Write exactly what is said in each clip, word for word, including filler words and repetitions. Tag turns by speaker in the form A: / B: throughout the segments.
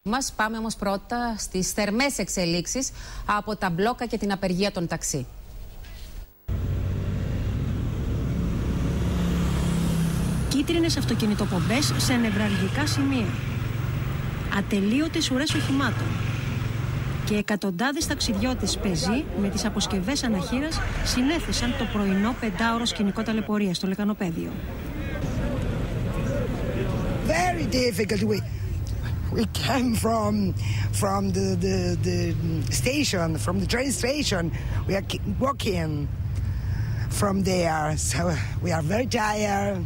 A: Μας πάμε όμως πρώτα στις θερμές εξελίξεις από τα μπλόκα και την απεργία των ταξί.
B: Κίτρινες αυτοκινητοπομπές σε νευραλγικά σημεία. Ατελείωτες ουρές οχημάτων. Και εκατοντάδες ταξιδιώτες πεζοί με τις αποσκευές αναχείρας συνέθεσαν το πρωινό πεντάωρο σκηνικό ταλαιπωρίας στο Λεκανοπέδιο.
C: Very difficult. We, we came from from the, the the station, from the train station. We are walking from there, so we are very tired.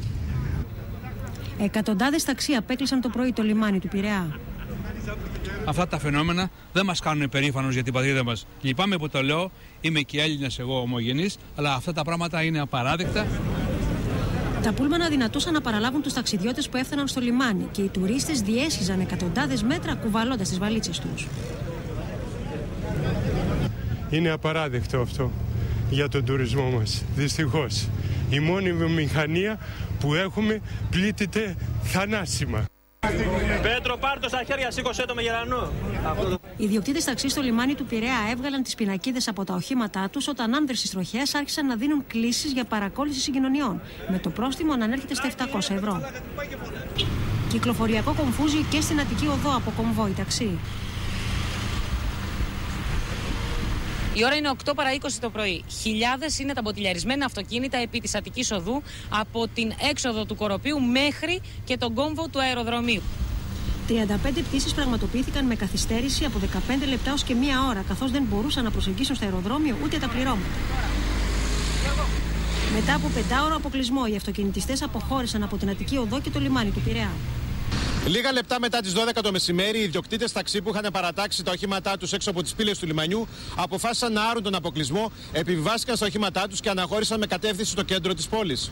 B: Εκατοντάδες ταξί απέκλεισαν το πρωί το λιμάνι του Πειραιά.
D: Αυτά τα φαινόμενα δεν μας κάνουν περήφανος για την πατρίδα μας. Λυπάμαι που το λέω, είμαι και Έλληνας εγώ ομογενής, αλλά αυτά τα πράγματα είναι απαράδεκτα.
B: Τα πούλμαν αδυνατούσαν να παραλάβουν τους ταξιδιώτες που έφταναν στο λιμάνι και οι τουρίστες διέσχιζαν εκατοντάδες μέτρα κουβαλώντας τις βαλίτσες τους.
E: Είναι απαράδεκτο αυτό για τον τουρισμό μας, δυστυχώς. Η μόνη βιομηχανία που έχουμε πλήττεται θανάσιμα.
F: Πέτρο, πάρ' το στα χέρια, σήκωσέ το με γερανό.
B: Οι ιδιοκτήτες ταξί στο λιμάνι του Πειραιά έβγαλαν τις πινακίδες από τα οχήματά τους όταν άνδρες της τροχέας άρχισαν να δίνουν κλήσεις για παρακόλληση συγκοινωνιών, με το πρόστιμο να ανέρχεται στα επτακόσια ευρώ. Κυκλοφοριακό κομφούζι και στην Αττική Οδό από κομβόι ταξί.
G: Η ώρα είναι οκτώ παρά είκοσι το πρωί. Χιλιάδες είναι τα μποτιλιαρισμένα αυτοκίνητα επί της Αττικής Οδού από την έξοδο του Κοροπείου μέχρι και τον κόμβο του αεροδρομίου.
B: τριάντα πέντε πτήσεις πραγματοποιήθηκαν με καθυστέρηση από δεκαπέντε λεπτά ως και μία ώρα, καθώς δεν μπορούσαν να προσεγγίσουν στο αεροδρόμιο ούτε τα πληρώματα. Μετά από πεντάωρο αποκλεισμό, οι αυτοκινητιστές αποχώρησαν από την Αττική Οδό και το λιμάνι του Πειραιά.
H: Λίγα λεπτά μετά τις δώδεκα το μεσημέρι, οι ιδιοκτήτες ταξί που είχαν παρατάξει τα οχήματά τους έξω από τις πύλες του λιμανιού αποφάσισαν να άρουν τον αποκλεισμό, επιβιβάστηκαν στα οχήματά τους και αναχώρησαν με κατεύθυνση στο κέντρο της πόλης.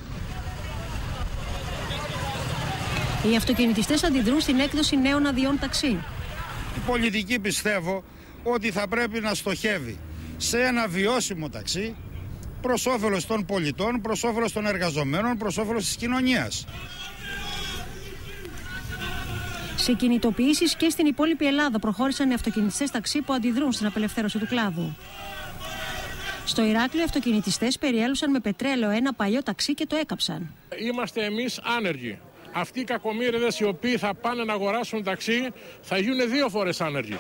B: Οι αυτοκινητιστές αντιδρούν στην έκδοση νέων αδειών ταξί.
I: Η πολιτική πιστεύω ότι θα πρέπει να στοχεύει σε ένα βιώσιμο ταξί προς όφελος των πολιτών, προς όφελος των εργαζομένων, προς όφελος της κοινωνίας.
B: Σε κινητοποιήσεις και στην υπόλοιπη Ελλάδα προχώρησαν οι αυτοκινητιστές ταξί που αντιδρούν στην απελευθέρωση του κλάδου. Στο Ηράκλειο, οι αυτοκινητιστές περιέλουσαν με πετρέλαιο ένα παλιό ταξί και το έκαψαν.
J: Είμαστε εμείς άνεργοι. Αυτοί οι κακομοίριδες οι οποίοι θα πάνε να αγοράσουν ταξί θα γίνουν δύο φορές άνεργοι.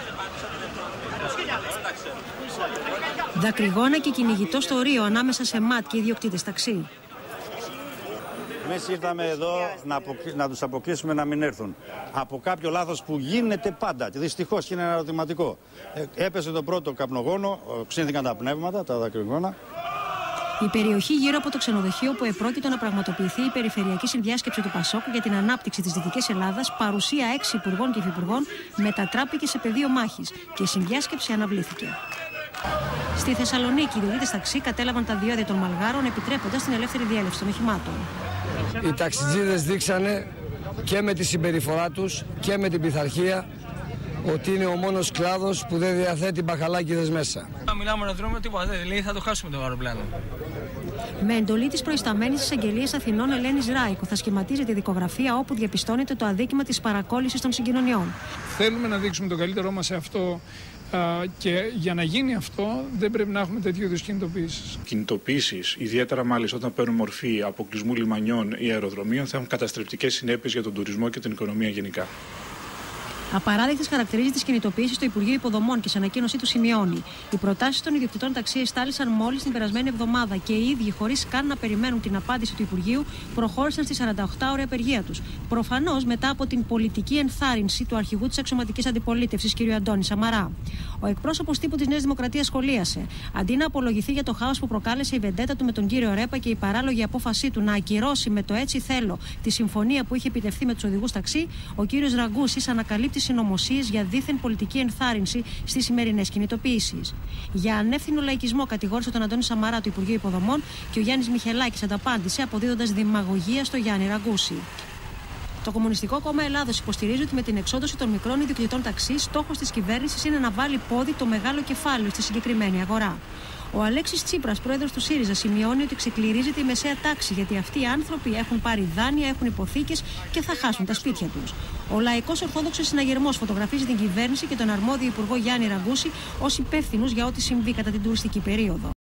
B: Δακρυγόνα και κυνηγητό στο Ρίο ανάμεσα σε ΜΑΤ και ιδιοκτήτες ταξί.
K: Εμείς ήρθαμε εδώ να, αποκ... να τους αποκλείσουμε να μην έρθουν. Από κάποιο λάθος που γίνεται πάντα. Και δυστυχώς είναι ένα ερωτηματικό. Ε, έπεσε το πρώτο καπνογόνο, ξύνθηκαν τα πνεύματα, τα δακρυγόνα.
B: Η περιοχή γύρω από το ξενοδοχείο που επρόκειτο να πραγματοποιηθεί η περιφερειακή συνδιάσκεψη του ΠΑΣΟΚ για την ανάπτυξη της Δυτικής Ελλάδας, παρουσία έξι υπουργών και υφυπουργών, μετατράπηκε σε πεδίο μάχης και η συνδιάσκεψη αναβλήθηκε. Στη Θεσσαλονίκη, οι ιδιοκτήτες ταξί κατέλαβαν τα διόδια των μαλγάρων, επιτρέποντας την ελεύθερη διέλευση των οχημάτων.
L: Οι ταξιτζίδες δείξανε και με τη συμπεριφορά τους και με την πειθαρχία ότι είναι ο μόνος κλάδος που δεν διαθέτει μπαχαλάκιδες μέσα.
M: Μιλάμε να δρούμε τίποτα, δηλαδή θα το χάσουμε το αεροπλάνο.
B: Με εντολή της προϊσταμένης εισαγγελίας Αθηνών Ελένης Ράικο θα σχηματίζεται η δικογραφία όπου διαπιστώνεται το αδίκημα της παρακόλλησης των συγκοινωνιών.
N: Θέλουμε να δείξουμε το καλύτερό μας σε αυτό α, και για να γίνει αυτό δεν πρέπει να έχουμε τέτοιου είδους κινητοποιήσεις.
O: Κινητοποιήσεις, ιδιαίτερα μάλιστα όταν παίρνουν μορφή αποκλεισμού λιμανιών ή αεροδρομίων, θα έχουν καταστρεπτικές συνέπειες για τον τουρισμό και την οικονομία γενικά.
B: Απαράδεκτες χαρακτηρίζει τις κινητοποιήσεις στο Υπουργείο Υποδομών και σε ανακοίνωσή του σημειώνει. Οι προτάσεις των ιδιοκτητών ταξί εστάλησαν μόλις την περασμένη εβδομάδα και οι ίδιοι, χωρίς καν να περιμένουν την απάντηση του Υπουργείου, προχώρησαν στη σαρανταοκτάωρη απεργία τους. Προφανώς μετά από την πολιτική ενθάρρυνση του αρχηγού της αξιωματικής αντιπολίτευσης, κ. Αντώνη Σαμαρά. Ο εκπρόσωπος τύπου της Νέας Δημοκρατίας σχολίασε. Αντί να απολογηθεί για το χάος που προκάλεσε η βεντέτα του με τον κύριο Ρέπα και η παράλογη απόφασή του να ακυρώσει με το έτσι θέλω τη συμφωνία που είχε επιτευχθεί με τους οδηγούς ταξί, ο κ. Ραγκούσης ανακαλύπτει συνωμοσίες για δίθεν πολιτική ενθάρρυνση στις σημερινές κινητοποιήσεις. Για ανεύθυνο λαϊκισμό κατηγόρησε τον Αντώνη Σαμαρά του Υπουργείου Υποδομών και ο Γιάννης Μιχελάκης ανταπάντησε αποδίδοντας δημαγωγία στο Γιάννη Ραγκούση. Το Κομμουνιστικό Κόμμα Ελλάδος υποστηρίζει ότι με την εξόντωση των μικρών ιδιοκτητών ταξί, στόχος της κυβέρνησης είναι να βάλει πόδι το μεγάλο κεφάλαιο στη συγκεκριμένη αγορά. Ο Αλέξης Τσίπρας, πρόεδρος του ΣΥΡΙΖΑ, σημειώνει ότι ξεκληρίζεται η μεσαία τάξη, γιατί αυτοί οι άνθρωποι έχουν πάρει δάνεια, έχουν υποθήκες και θα χάσουν τα σπίτια τους. Ο Λαϊκός Ορθόδοξος Συναγερμός φωτογραφίζει την κυβέρνηση και τον αρμόδιο Υπουργό Γιάννη Ραγκούση ως υπεύθυνους για ό,τι συμβεί κατά την τουριστική περίοδο.